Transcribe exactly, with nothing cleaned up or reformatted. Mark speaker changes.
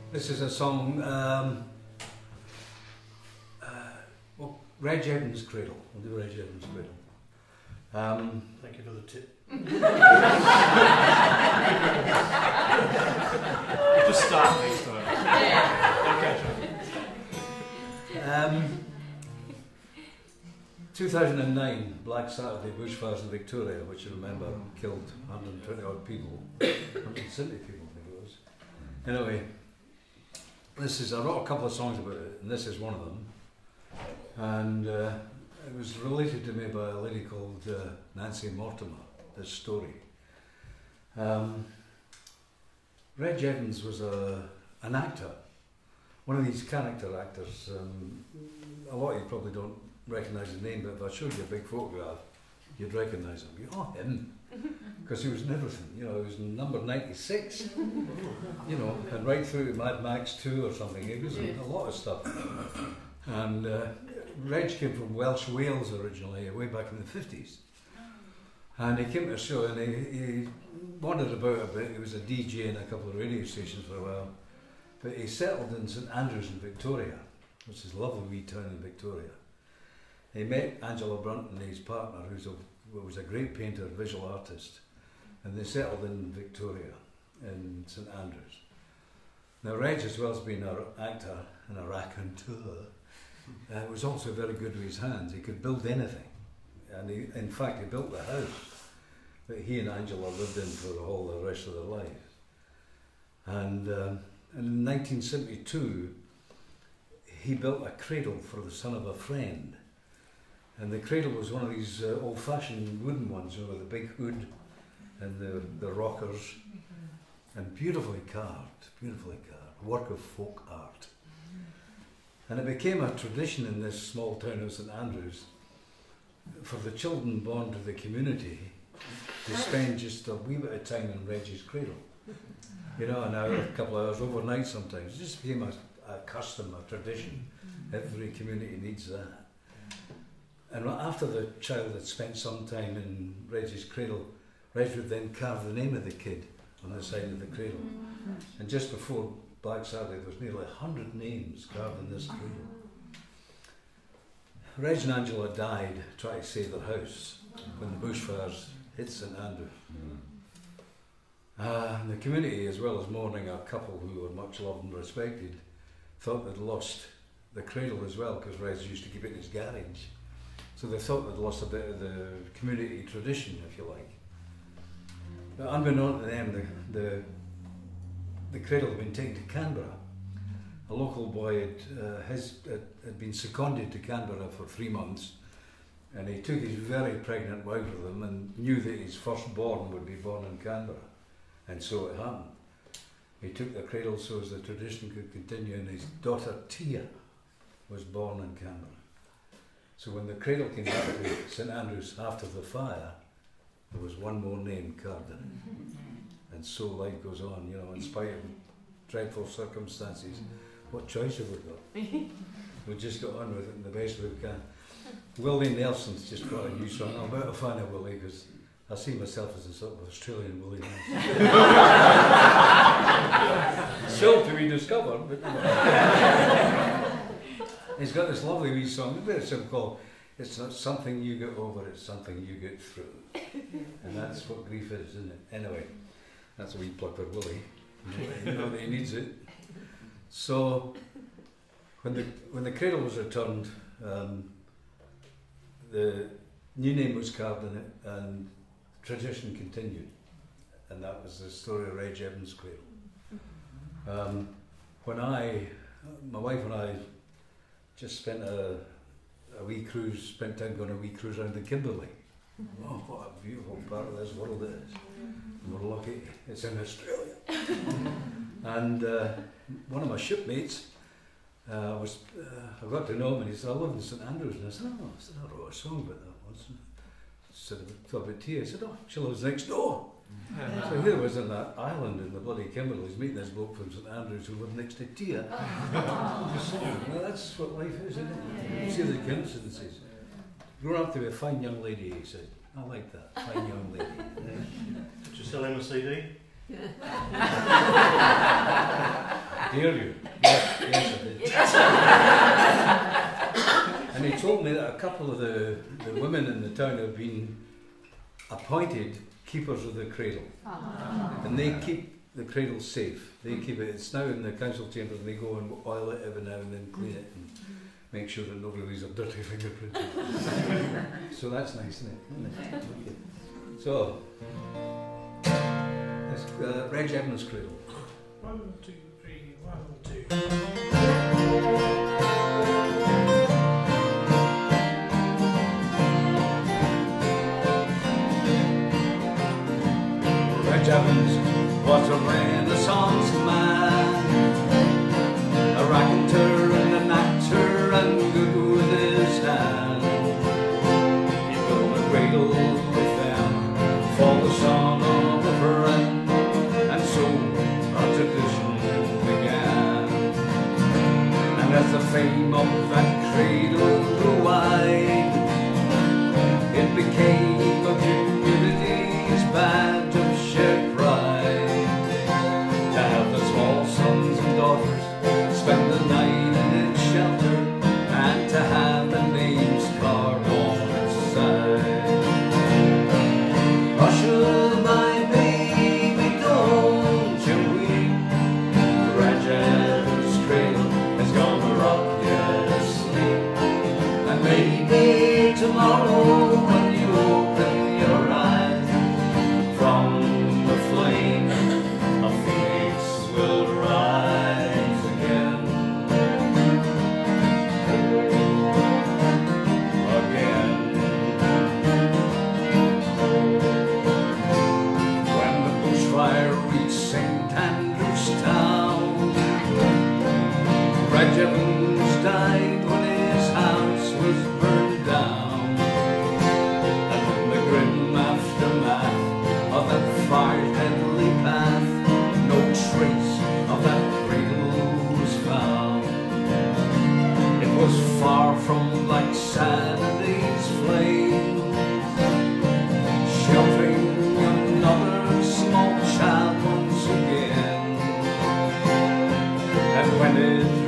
Speaker 1: This is a song, um, uh, well, Reg Evans' Cradle. We'll do Reg Evans' Cradle. Um,
Speaker 2: Thank you for the tip. Just start next time. Okay.
Speaker 1: Um, two thousand nine, Black Saturday bushfires in Victoria, which you remember killed one hundred twenty odd people, one hundred seventy people I think it was. Anyway, this is, I wrote a couple of songs about it, and this is one of them. And uh, it was related to me by a lady called uh, Nancy Mortimer, this story. Um, Reg Evans was a, an actor, one of these character actors. Um, a lot of you probably don't recognise his name, but if I showed you a big photograph, you'd recognise him. You oh, him, because he was in everything. You know, he was in number ninety-six. You know, and right through to Mad Max two or something. He was in a lot of stuff. And uh, Reg came from Welsh Wales originally, way back in the fifties. And he came to a show and he, he wandered about a bit. He was a D J in a couple of radio stations for a while. But he settled in St Andrews in Victoria, which is a lovely wee town in Victoria. He met Angela Brunton, his partner, who's a, who was a great painter, visual artist. And they settled in Victoria, in St Andrews. Now Reg, as well as being an actor and a raconteur, Uh, was also very good with his hands. He could build anything, and he, in fact he built the house that he and Angela lived in for the whole the rest of their lives. And um, in nineteen seventy-two he built a cradle for the son of a friend, and the cradle was one of these uh, old-fashioned wooden ones, you know, with the big hood and the, the rockers, and beautifully carved, beautifully carved, work of folk art. And it became a tradition in this small town of St Andrews for the children born to the community to spend just a wee bit of time in Reg's cradle. You know, an hour, a couple of hours, overnight sometimes. It just became a, a custom, a tradition. Every community needs that. And after the child had spent some time in Reg's cradle, Reg would then carve the name of the kid on the side of the cradle. And just before Black Saturday, there was nearly a hundred names carved in this cradle. Reg and Angela died trying to save their house when the bushfires hit St Andrews. Uh, the community, as well as mourning a couple who were much loved and respected, thought they'd lost the cradle as well, because Reg used to keep it in his garage. So they thought they'd lost a bit of the community tradition, if you like. But unbeknown to them, the, the The cradle had been taken to Canberra. A local boy had, uh, his, had, had been seconded to Canberra for three months, and he took his very pregnant wife with him and knew that his firstborn would be born in Canberra, and so it happened. He took the cradle so as the tradition could continue, and his daughter Tia was born in Canberra. So when the cradle came back to St Andrews after the fire, there was one more name carved in it. And so life goes on, you know, in spite of dreadful circumstances. What choice have we got? We just got on with it in the best we can. Willie Nelson's just got a new song. I'm about a fan of Willie because I see myself as a sort of Australian Willie Nelson. Still to be discovered, but he's got this lovely wee song, it's very simple. It's not something you get over, it's something you get through. And that's what grief is, isn't it? Anyway. That's a wee plug for Willie. You know that he needs it. So, when the when the cradle was returned, um, the new name was carved in it, and tradition continued, and that was the story of Reg Evans' Cradle. Um, when I, my wife and I, just spent a a wee cruise, spent time going on a wee cruise around the Kimberley. Oh, what a beautiful part of this world it is. We're lucky it's in Australia. And uh, one of my shipmates uh, was, uh, I got to know him, and he said, I live in St Andrews. And I said, oh, I said, I wrote a song about that once. I said, about, about Tia. I said, oh, she lives next door. So here was on that island in the bloody Kimberleys, meeting this bloke from St Andrews who lived next to Tia. Well, that's what life is, isn't it? You see the coincidences. Grown up to be a fine young lady, he said. I like that, fine young lady.
Speaker 2: Did you sell him a C D?
Speaker 1: Dare you? Yes, yes I did. And he told me that a couple of the, the women in the town have been appointed keepers of the cradle. Uh-huh. And they keep the cradle safe. They keep it. It's now in the council chambers and they go and oil it every now and then, clean it and make sure that nobody leaves a dirty fingerprint. So that's nice, isn't it? Isn't it? So, that's uh, Reg Evans' cradle.
Speaker 2: One, two, three, one, two.
Speaker 1: Reg Evans was a Renaissance man, a raconteur and an actor and good with his hand. He built a cradle with them for the son of a friend, and so our tradition began. And as the fame of that cradle grew wide, it became a community's badge of shared pride, to have the small sons and daughters spend the night in its shelter, and to have the names carved on its side. Hush-a-bye, baby, don't you weep. Reg Evans' cradle is gonna rock you to sleep. And maybe tomorrow when you open your eyes, from the flame a phoenix will rise again. Again. When the bushfire reached Saint Andrew's town, Reg Evans died when his house was burned down. And in the grim aftermath of that fire's deadly path, no trace of that cradle was found. It was far from Black Saturday's flames, sheltering another small child once again. And when it